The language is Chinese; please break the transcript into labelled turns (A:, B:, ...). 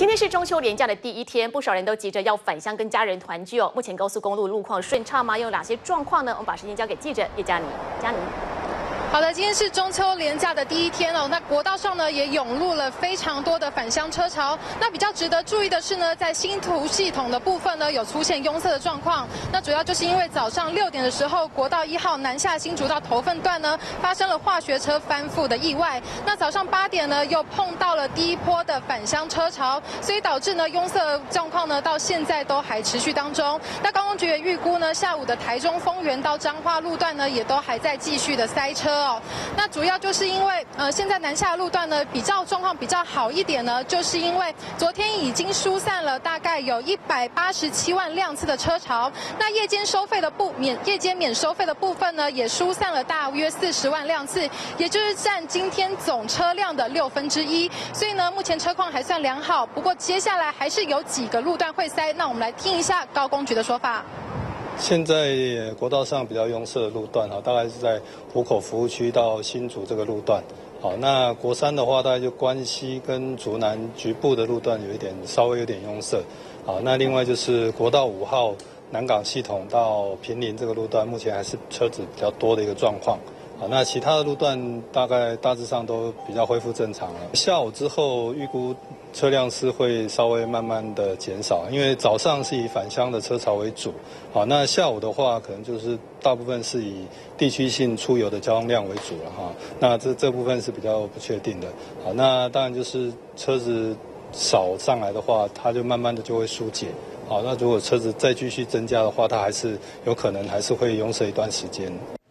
A: 今天是中秋连假的第一天，不少人都急着要返乡跟家人团聚哦。目前高速公路路况顺畅吗？有哪些状况呢？我们把时间交给记者叶嘉妮。嘉妮。
B: 好的，今天是中秋连假的第一天哦。那国道上呢也涌入了非常多的返乡车潮。那比较值得注意的是呢，在新图系统的部分呢有出现拥塞的状况。那主要就是因为早上6点的时候，国道1号南下新竹到头份段呢发生了化学车翻覆的意外。那早上8点呢又碰到了第一波的返乡车潮，所以导致呢拥塞状况呢到现在都还持续当中。那高公局也预估呢，下午的台中丰原到彰化路段呢也都还在继续的塞车。那主要就是因为现在南下路段呢状况比较好一点呢，就是因为昨天已经疏散了大概有187万辆次的车潮。那夜间免收费的部分呢，也疏散了大约40万辆次，也就是占今天总车辆的1/6。所以呢，目前车况还算良好。不过接下来还是有几个路段会塞。那我们来听一下高公局的说法。
C: 现在国道上比较拥塞的路段大概是在湖口服务区到新竹这个路段。好，那国三的话，大概就关西跟竹南局部的路段稍微有点拥塞。好，那另外就是国道5号南港系统到坪林这个路段，目前还是车子比较多的一个状况。好，那其他的路段大致上都比较恢复正常了。下午之后预估车辆是会稍微慢慢的减少，因为早上是以返乡的车潮为主。好，那下午的话可能就是大部分是以地区性出游的交通量为主了哈。那这部分是比较不确定的。好，那当然就是车子少上来的话，它就慢慢的就会疏解。好，那如果车子再继续增加的话，它还是有可能还是会拥塞一段时间。